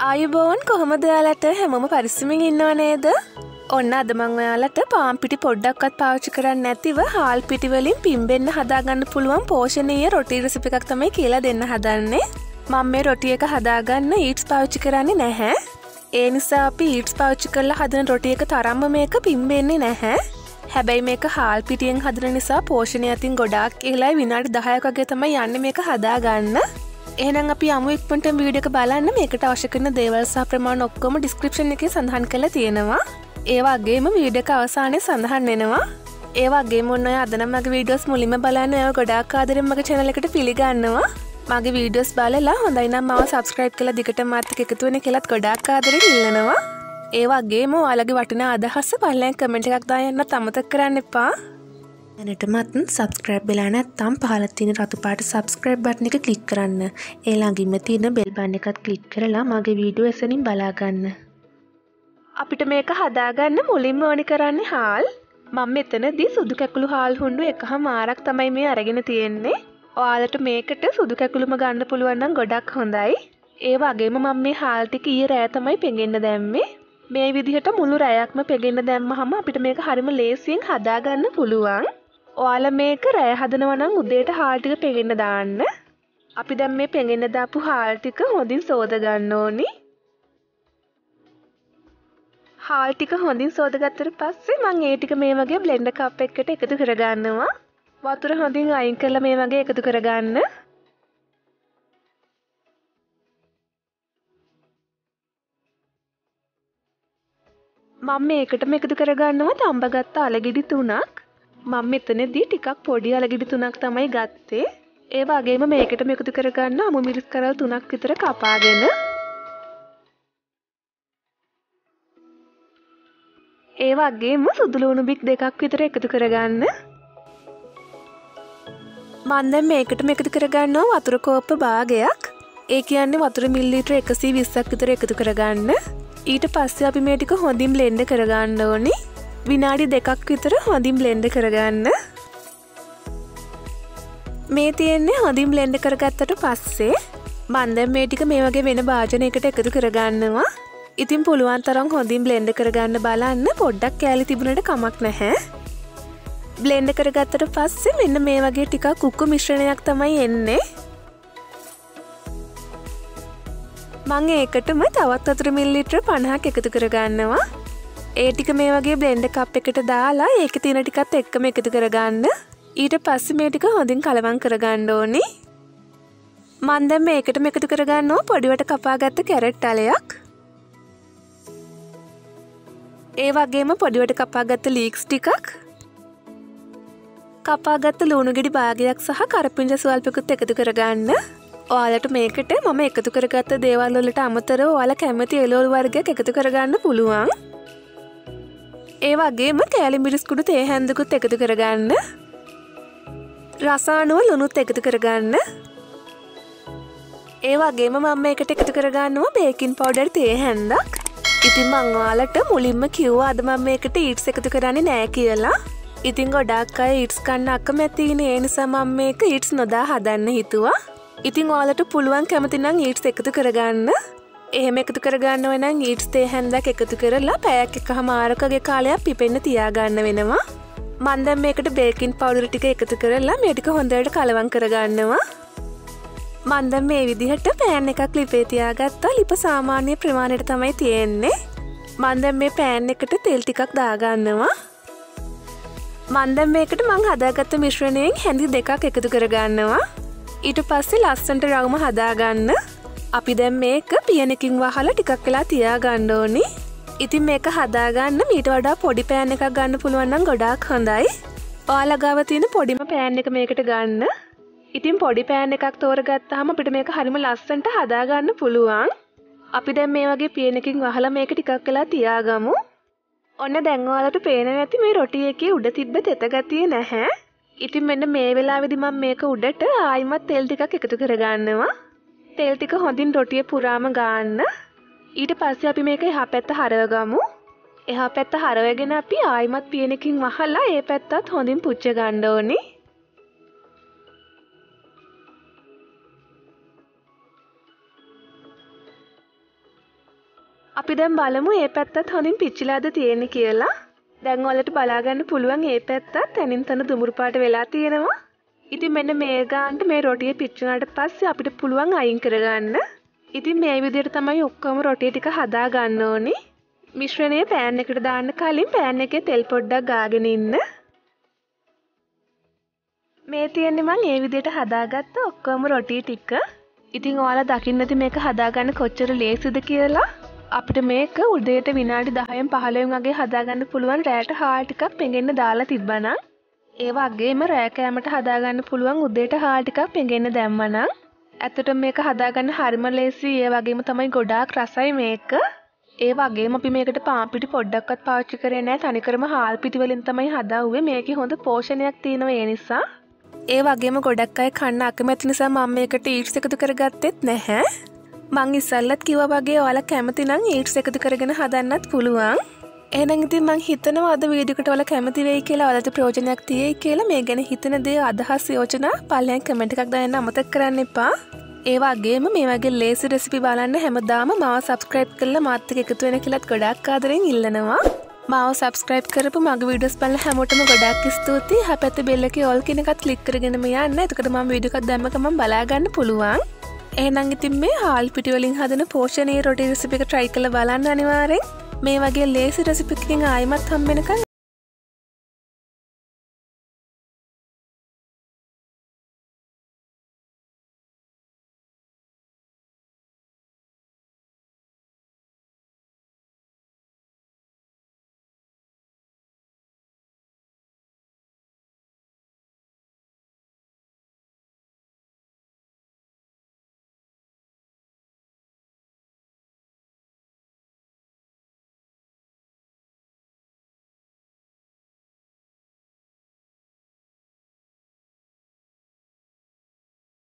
ආයුබෝවන් කොහොමද ඔයාලට හැමෝම පරිස්සමින් ඉන්නව නේද? ඔන්න අද මම ඔයාලට පාන් පිටි පොඩ්ඩක්වත් පාවිච්චි කරන්නේ නැතිව හාල් පිටි වලින් පිම්බෙන්න හදාගන්න පුළුවන් පෝෂණීය රොටි රෙසිපි එකක් තමයි කියලා දෙන්න හදන්නේ. මම මේ රොටි එක හදාගන්න ඊට්ස් පාවිච්චි කරන්නේ නැහැ. ඒ නිසා අපි ඊට්ස් පාවිච්චි කරලා හදන රොටි එක තරම්ම මේක පිම්බෙන්නේ නැහැ. හැබැයි මේක හාල් පිටියෙන් හදන නිසා පෝෂණය අතින් ගොඩාක් ඉහළයි. විනාඩි 10ක වගේ තමයි යන්නේ මේක හදාගන්න. එහෙනම් අපි යමු ඉක්මනට වීඩියෝ එක බලන්න. මේකට අවශ්‍ය කරන දේවල් සහ ප්‍රමාණ ඔක්කොම ඩිස්ක්‍රිප්ෂන් එකේ සඳහන් කරලා තියෙනවා. ඒ වගේම වීඩියෝ එක අවසානයේ සඳහන් වෙනවා. ඒ වගේම ඔන්න ඔය අද නම් මගේ වීඩියෝස් මුලින්ම බලන්න ඔයාලා ගොඩාක් ආදරෙන් මගේ channel එකට පිළිගන්නවා. මගේ වීඩියෝස් බලලා හොඳයි නම් මාව subscribe කරලා දිගටම මාත් එක්ක එකතු වෙන්න කියලාත් ගොඩාක් ආදරෙන් ඉල්ලනවා. ඒ වගේම ඔයාලගේ වටිනා අදහස් පහලින් කමෙන්ට් එකක් දාන්නත් අමතක කරන්න එපා. දැනටමත් subscribe වෙලා නැත්නම් පහළ තියෙන රතු පාට subscribe button එක click කරන්න. ඒ ළඟින්ම තියෙන bell button එකත් click කරලා මගේ වීඩියෝ එසනින් බලා ගන්න. අපිට මේක හදාගන්න මුලින්ම ඕනි කරන්නේ හාල්. මම මෙතනදී සුදු කැකුළු හාල් හුණ්ඩු එකහමාරක් තමයි මේ අරගෙන තියෙන්නේ. ඔයාලට මේකට සුදු කැකුළුම ගන්න පුළුවන් නම් ගොඩක් හොඳයි. ඒ වගේම මම මේ හාල් ටික ඊයේ රෑ තමයි පෙඟෙන්න දැම්මේ. මේ විදිහට මුළු රැයක්ම පෙඟෙන්න දැම්මහම අපිට මේක හරිම ලේසියෙන් හදාගන්න පුළුවන්. ඔයාලා මේක රෑ හදනවා නම් උදේට හාල් ටික පෙඟෙන්න දාන්න. අපි දැන් මේ පෙඟෙන්න දාපු හාල් ටික හොඳින් සෝද ගන්න ඕනි. හාල් ටික හොඳින් සෝදගත්තට පස්සේ මම ඒ ටික මේ වගේ බ්ලෙන්ඩර් කප් එකකට එකතු කරගන්නවා. වතුර හොඳින් අයින් කරලා මේ වගේ එකතු කරගන්න. මම මේකටම එකතු කරගන්නවා තඹගත්ත අලගෙඩි 3ක්. මම මෙතනදී ටිකක් පොඩි අලගෙඩි 3ක් තමයි ගත්තේ. ඒ වගේම මේකටම එකතු කරගන්න අමු මිරිස් කරල් 3ක් විතර කපාගෙන. ඒ වගේම සුදු ලුණු බික් 2ක් විතර එකතු කරගන්න. මම දැන් මේකටම එකතු කරගන්නවා වතුර කෝප්ප භාගයක්. ඒ කියන්නේ වතුර මිලිලීටර 120ක් විතර එකතු කරගන්න. ඊට පස්සේ අපි මේ ටික හොඳින් බ්ලෙන්ඩ් කරගන්න ඕනි. විනාඩි 2ක් විතර හොඳින් බ්ලෙන්ඩ් කරගන්න. මේ තියෙන්නේ හොඳින් බ්ලෙන්ඩ් කරගත්තට පස්සේ මම දැන් මේ ටික මේ වගේ වෙන භාජනයකට එකතු කරගන්නවා. ඉතින් පුළුවන් තරම් හොඳින් බ්ලෙන්ඩ් කරගන්න බලන්න. පොඩ්ඩක් කෑලි තිබුණට කමක් නැහැ. බ්ලෙන්ඩ් කරගත්තට පස්සේ මෙන්න මේ වගේ ටිකක් උක්කු මිශ්‍රණයක් තමයි එන්නේ. මම ඒකටම තවත් වතුර මිලිලීටර 50ක් එකතු කරගන්නවා. ඒ ටික මේ වගේ බ්ලෙන්ඩර් කප් එකට දාලා ඒකේ තියෙන ටිකත් එක්කම එකතු කරගන්න. ඊට පස්සේ මේ ටික හොඳින් කලවම් කරගන්න ඕනි. මම දැන් මේකටම එකතු කරගන්නවා පොඩිවට කපාගත්ත කැරට් අලයක්. ඒ වගේම පොඩිවට කපාගත්ත ලීක්ස් ටිකක්. කපාගත්ත ලුණු ගෙඩි භාගයක් සහ කරපිංචා ස්වල්පකුත් එකතු කරගන්න. ඔයාලට මේකට මම එකතු කරගත්ත දේවල් වලට අමතරව ඔයාලා කැමති එළවලු වර්ගයක් එකතු කරගන්න පුළුවන්. ඒ වගේම කෑලි මිරිස් කුඩු තේ හැන්දකුත් එකතු කරගන්න. රස අණුව ලුණුත් එකතු කරගන්න. ඒ වගේම මම මේකට එකතු කරගන්නවා බේකින් පවුඩර් තේ හැන්දක්. ඉතින් මම ඔයාලට මුලින්ම කිව්වා අද මම මේකට ඊට්ස් එකතු කරන්නේ නැහැ කියලා. ඉතින් ගොඩාක් අය ඊට්ස් කන්න අකමැතිනේ. ඒ නිසා මම මේක ඊට්ස් නොදා හදන්න හිතුවා. ඉතින් ඔයාලට පුළුවන් කැමති නම් ඊට්ස් එකතු කරගන්න. එහෙම එකතු කරගන්න ඕන නම් ඊට්ස් තේ හැන්දක් එකතු කරලා පැයක් එකමාරකගේ කාලයක් පිපෙන්න තියාගන්න වෙනවා. මම දැන් මේකට බේකින් පවුඩර් ටික එකතු කරලා මේ ටික හොඳට කලවම් කරගන්නවා. මම දැන් මේ විදිහට පෑන් එකක් ලිපේ තියාගත්තා. ලිප සාමාන්‍ය ප්‍රමාණයට තමයි තියෙන්නේ. මම දැන් මේ පෑන් එකට තෙල් ටිකක් දාගන්නවා. මම දැන් මේකට මම හදාගත්ත මිශ්‍රණයෙන් හැඳි 2ක් එකතු කරගන්නවා. ඊට පස්සේ ලස්සනට රවුම හදාගන්න. අපි දැන් මේක පියනකින් වහලා ටිකක් වෙලා තියාගන්න ඕනි. ඉතින් මේක හදාගන්න මීට වඩා පොඩි පෑන් එකක් ගන්න පුළුවන් නම් ගොඩාක් හොඳයි. ඔයාලා ගාව තියෙන පොඩිම පෑන් එක මේකට ගන්න. ඉතින් පොඩි පෑන් එකක් තෝරගත්තාම අපිට මේක හරිම ලස්සනට හදාගන්න පුළුවන්. අපි දැන් මේ වගේ පියනකින් වහලා මේක ටිකක් වෙලා තියාගමු. ඔන්න දැන් ඔයාලට පේනවා ඇති මේ රොටි එකේ උඩ තිබ්බ තෙත ගතිය නැහැ. ඉතින් මෙන්න මේ වෙලාවේදී මම මේක උඩට ආයිමත් තෙල් ටිකක් එකතු කරගන්නවා. තෙල් ටික හොඳින් රොටිය පුරාම ගාන්න. ඊට පස්සේ අපි මේක එහා පැත්ත හරවගමු. එහා පැත්ත හරවගෙන අපි ආයිමත් පියනකින් වහලා ඒ පැත්තත් හොඳින් පුච්ච ගන්න ඕනේ. අපි දැන් බලමු මේ පැත්තත් හොඳින් පිච්චිලාද තියෙන්නේ කියලා. දැන් ඔයාලට බලා ගන්න පුළුවන් මේ පැත්තත් තනින් තන දුමුරු පාට වෙලා තියෙනවා. ඉතින් මෙන්න මේ ගානට මේ රොටිය පිච්චුනාට පස්සේ අපිට පුළුවන් අයින් කරගන්න. ඉතින් මේ විදිහට තමයි ඔක්කොම රොටිය ටික හදා ගන්න ඕනේ. මිශ්‍රණය පෑන් එකට දාන්න කලින් පෑන් එකේ තෙල් පොඩ්ඩක් ගාගෙන ඉන්න. මේ තියෙන්නේ මම මේ විදිහට හදාගත්ත ඔක්කොම රොටි ටික. ඉතින් ඔයාලා දකින්න ඇති මේක හදාගන්න කොච්චර ලේසිද කියලා. අපිට මේක උදේට විනාඩි 10න් 15න් වගේ හදාගන්න පුළුවන් රෑට හාල් ටිකක් පෙඟෙන්න දාලා තිබ්බනම්. ඒ වගේම රෑ කෑමට හදාගන්න පුළුවන් උදේට හාල් ටිකක් පෙඟෙන්න දැම්මනම්. ඇත්තටම මේක හදාගන්න හරිම ලේසි. ඒ වගේම තමයි ගොඩාක් රසයි මේක. ඒ වගේම අපි මේකට පාන් පිටි පොඩ්ඩක්වත් පාවිච්චි කරේ නැහැ. තනිකරම හාල් පිටි වලින් තමයි හදාුවේ. මේකේ හොඳ පෝෂණයක් තියෙනවා ඒ නිසා. ඒ වගේම ගොඩක් අය කන්න අකමැති නිසා මම මේකට ඊට්ස් එකතු කරගත්තෙත් නැහැ. මං ඉස්සල්ලත් කිව්වා වගේ ඔයාලා කැමති නම් ඊට්ස් එකතු කරගෙන හදන්නත් පුළුවන්. එහෙනම් ඉතින් මං හිතනවා අද වීඩියෝ එකට ඔයාලා කැමති වෙයි කියලා, ඔයාලට ප්‍රයෝජනයක් තියෙයි කියලා. මේ ගැන හිතන දේ අදහස් යෝජනා පල්ලෙන් කමෙන්ට් එකක් දාන්න අමතක කරන්න එපා. ඒ වගේම මේ වගේ ලේසි රෙසිපි බලන්න හැමදාම මාව සබ්ස්ක්‍රයිබ් කරලා මාත් එක්ක එකතු වෙන කියලාත් ගොඩාක් ආදරෙන් ඉල්ලනවා. මාව සබ්ස්ක්‍රයිබ් කරපු මගේ වීඩියෝස් බලන හැමෝටම ගොඩාක් ස්තුතියි. හැපැත්තේ බෙල් එකේ ඕල් කියන එකත් ක්ලික් කරගෙන යන්න. එතකොට මම වීඩියෝ එකක් දැම්ම ගමන් බලා ගන්න පුළුවන්. එහෙනම් ඉතින් මේ හාල් පිටි වලින් හදන පෝෂණීය රොටි රෙසිපි එක try කරලා බලන්න අනිවාර්යෙන්. මේ වගේ ලේසි රෙසිපි එකකින් ආයිමත් හම්බ වෙනකන්